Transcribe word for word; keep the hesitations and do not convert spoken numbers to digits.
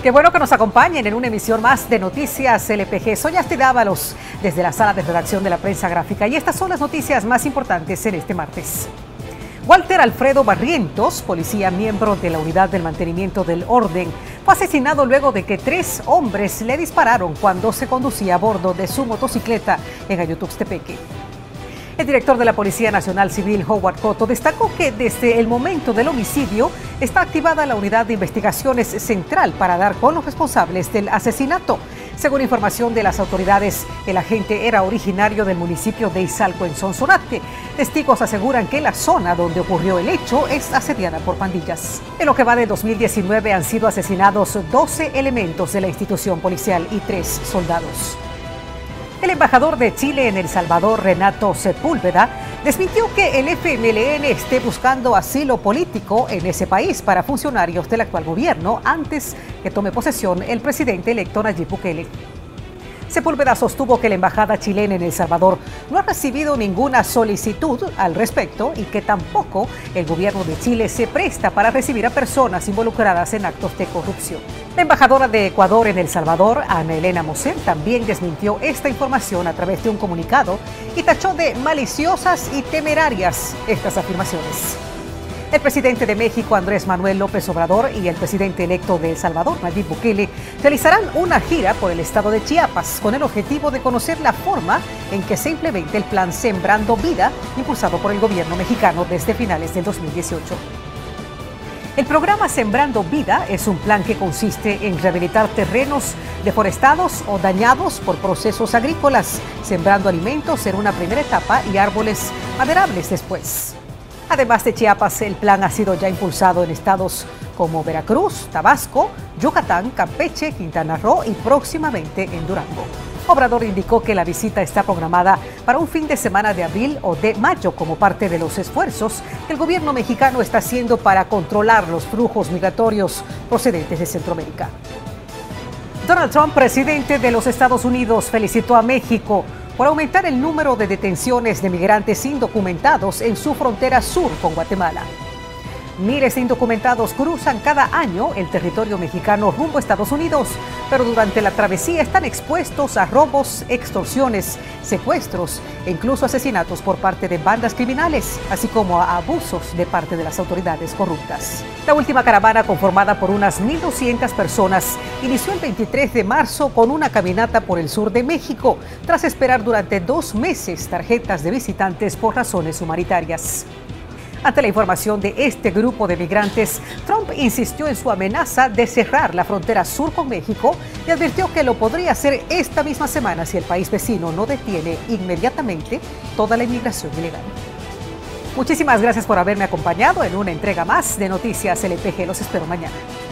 Qué bueno que nos acompañen en una emisión más de Noticias L P G. Soy Astrid Ábalos desde la sala de redacción de la prensa gráfica y estas son las noticias más importantes en este martes. Walter Alfredo Barrientos, policía miembro de la Unidad del Mantenimiento del Orden, fue asesinado luego de que tres hombres le dispararon cuando se conducía a bordo de su motocicleta en Ayutuxtepeque. El director de la Policía Nacional Civil, Howard Cotto, destacó que desde el momento del homicidio está activada la Unidad de Investigaciones Central para dar con los responsables del asesinato. Según información de las autoridades, el agente era originario del municipio de Izalco, en Sonsonate. Testigos aseguran que la zona donde ocurrió el hecho es asediada por pandillas. En lo que va de dos mil diecinueve han sido asesinados doce elementos de la institución policial y tres soldados. El embajador de Chile en El Salvador, Renato Sepúlveda, desmintió que el F M L N esté buscando asilo político en ese país para funcionarios del actual gobierno antes que tome posesión el presidente electo Nayib Bukele. Sepúlveda sostuvo que la embajada chilena en El Salvador no ha recibido ninguna solicitud al respecto y que tampoco el gobierno de Chile se presta para recibir a personas involucradas en actos de corrupción. La embajadora de Ecuador en El Salvador, Ana Elena Moser, también desmintió esta información a través de un comunicado y tachó de maliciosas y temerarias estas afirmaciones. El presidente de México, Andrés Manuel López Obrador, y el presidente electo de El Salvador, Nayib Bukele, realizarán una gira por el estado de Chiapas con el objetivo de conocer la forma en que se implementa el plan Sembrando Vida, impulsado por el gobierno mexicano desde finales del dos mil dieciocho. El programa Sembrando Vida es un plan que consiste en rehabilitar terrenos deforestados o dañados por procesos agrícolas, sembrando alimentos en una primera etapa y árboles maderables después. Además de Chiapas, el plan ha sido ya impulsado en estados como Veracruz, Tabasco, Yucatán, Campeche, Quintana Roo y próximamente en Durango. Obrador indicó que la visita está programada para un fin de semana de abril o de mayo como parte de los esfuerzos que el gobierno mexicano está haciendo para controlar los flujos migratorios procedentes de Centroamérica. Donald Trump, presidente de los Estados Unidos, felicitó a México por aumentar el número de detenciones de migrantes indocumentados en su frontera sur con Guatemala. Miles de indocumentados cruzan cada año el territorio mexicano rumbo a Estados Unidos, pero durante la travesía están expuestos a robos, extorsiones, secuestros e incluso asesinatos por parte de bandas criminales, así como a abusos de parte de las autoridades corruptas. La última caravana, conformada por unas mil doscientas personas, inició el veintitrés de marzo con una caminata por el sur de México, tras esperar durante dos meses tarjetas de visitantes por razones humanitarias. Ante la información de este grupo de migrantes, Trump insistió en su amenaza de cerrar la frontera sur con México y advirtió que lo podría hacer esta misma semana si el país vecino no detiene inmediatamente toda la inmigración ilegal. Muchísimas gracias por haberme acompañado en una entrega más de Noticias L P G. Los espero mañana.